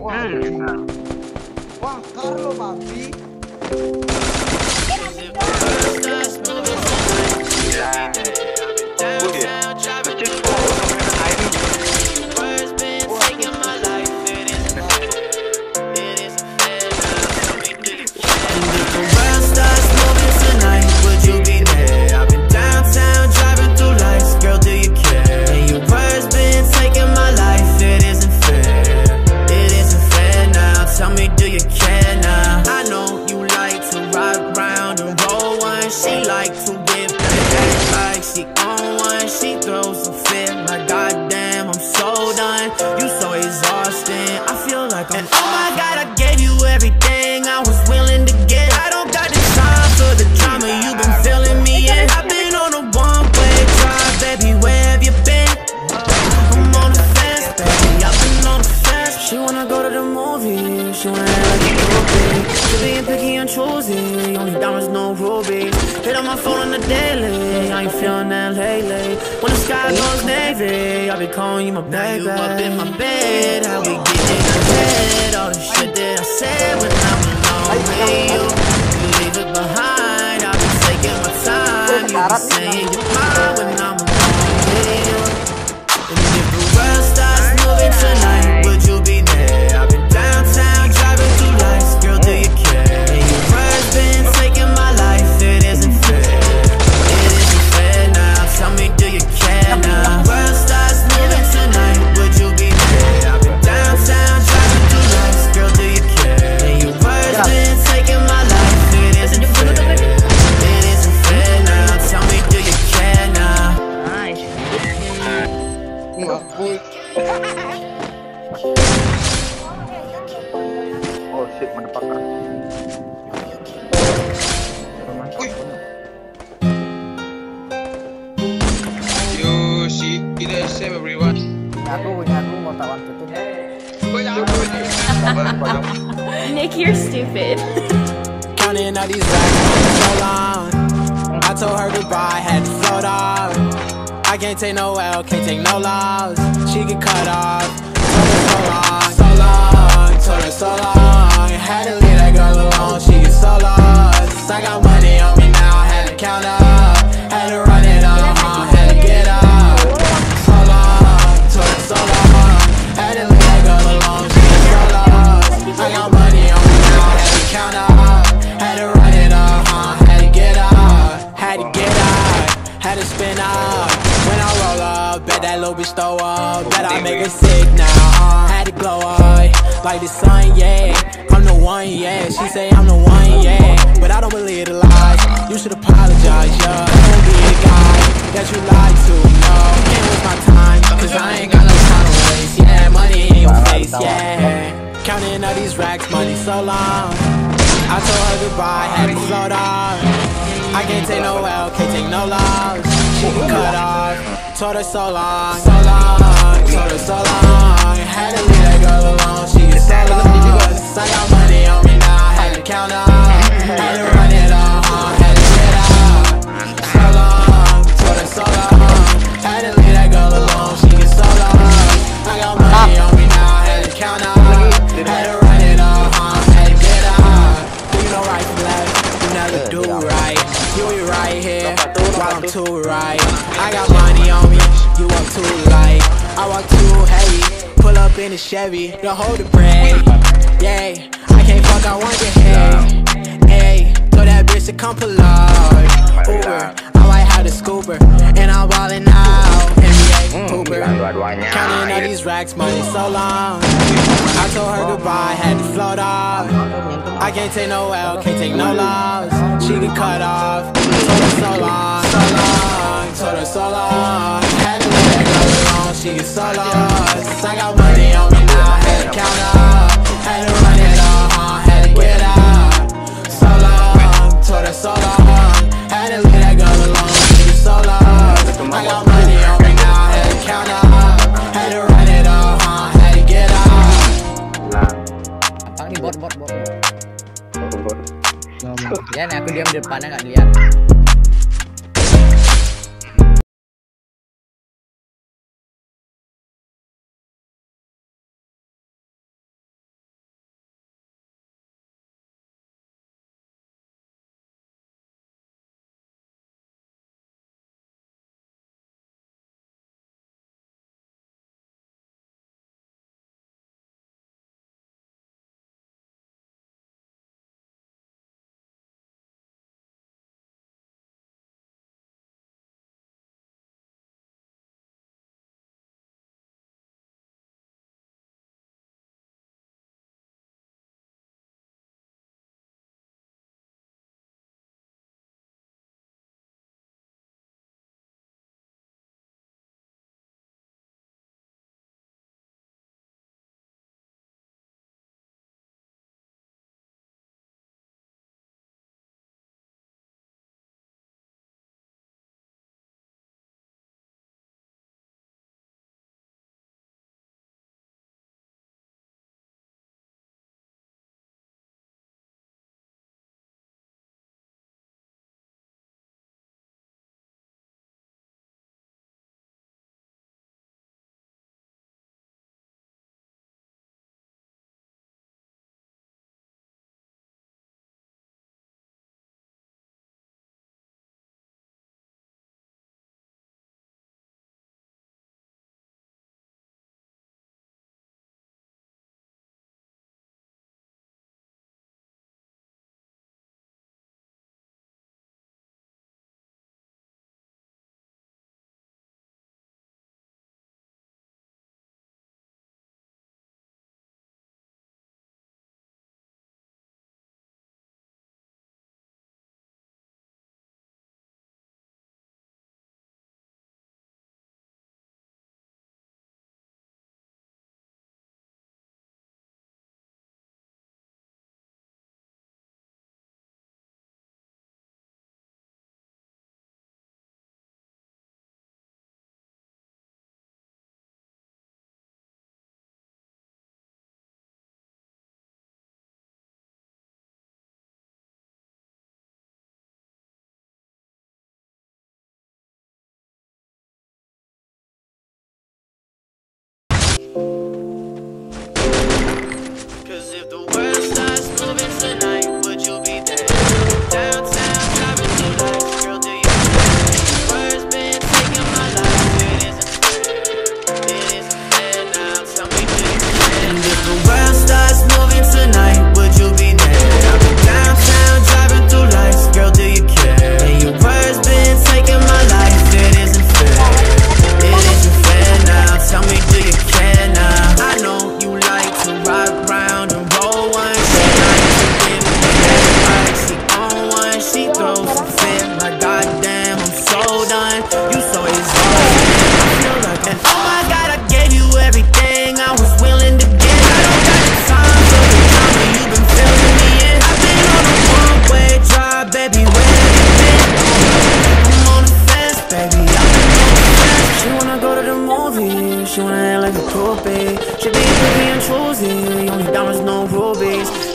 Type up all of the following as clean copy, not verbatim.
Wah, Carlo babi. She like to get back like she on one. She throws a fit like goddamn, I'm so done. You so exhausting, I feel like I'm. And oh my God, I gave you everything I was willing to get. I don't got the time for the drama you've been feeling me in. I've been on a one-way drive, baby, where have you been? I'm on the fence, baby, I've been on the fence. She wanna go to the movie, she wanna act like a groupie. She being picky and choosy, only diamonds, no ruby. Hit on my phone on the daily, I ain't feeling that lately. When the sky goes navy, I be calling you my baby. You up in my bed, how we get in the head. All the shit that I said when I'm alone with you, you leave it behind. I be taking my time, you be saying you're mine when I'm alone with you. And if the world starts moving tonight, would you be there? I've been downtown driving through lights, girl, do you care? And your words been taking my life, it isn't fair. It isn't fair now, tell me, do you care now? The world starts moving tonight, would you be there? I've been downtown driving through lights, girl, do you care? And your words been taking my life, it isn't fair. It isn't fair now, tell me, do you care now? Oh shit, motherfucker. You see the same everyone. Aku mau tawan tutup. Nick, you're stupid. Counting all these racks for so long. I told her goodbye, had to float off. I can't take no L, can't take no loss. She get cut off. Told her so long. Had to leave that girl alone, she get so lost. I got money on me now, had to count up. Had to run it up, had to get up. So long, told her so long. Had to leave that girl alone, she get so lost. I got money on me now, had to count up. Had to run it up, had to get up. Had to get up, had to spin up. When I roll up, bet that little bitch throw up. Bet I make her sick now, had to glow up like the sun, yeah. I'm the one, yeah. She say I'm the one, yeah. But I don't believe the lies. You should apologize, yeah. Don't be the guy that you lied to, no. Can't waste my time, cause I ain't got no time to waste. Yeah, money in your face, yeah. Counting all these racks, money so long. I told her goodbye, had to float off. I can't take no L, can't take no loss. She get cut off. Told her so long, so long. Told her so long. Had to leave that girl alone, she get so lost. I got money on me now, had to count up. Had to run it up, had to get up. So long, told her so long. Had to leave that girl alone, she get so lost. I got money on me now, had to count up. Had to run it up, had to get up. You know right from left, you never do right. You be right here, while I'm too right. I got money on me, you up too light. I walk too heavy, pull up in a Chevy, don't hold the brake. Yeah, I can't fuck, I want your head. Hey, told that bitch to come pull up. Uber, I might have the scooper, and I'm ballin' out. NBA Hooper, counting all these racks, money so long. I told her goodbye, had to float off. I can't take no L, can't take no loss. She get cut off. Told her so long, so long. Told her so long. Had to let that girl alone, she get so lost. I got money on me now, had to count up. Had to run it up, had to get up. So long, told her so long. Had to leave that girl alone, she get so lost. I got money on me now, had to count up. Had to run it up, had to get up. Ini bot. Ya, nih aku diam di depannya nggak dilihat.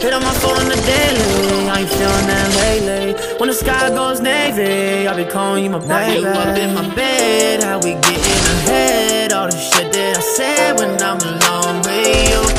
Hit on my phone on the daily, I ain't feeling that lately. When the sky goes navy, I be calling you my baby. You up in my bed, how we getting ahead? All the shit that I said when I'm alone with you.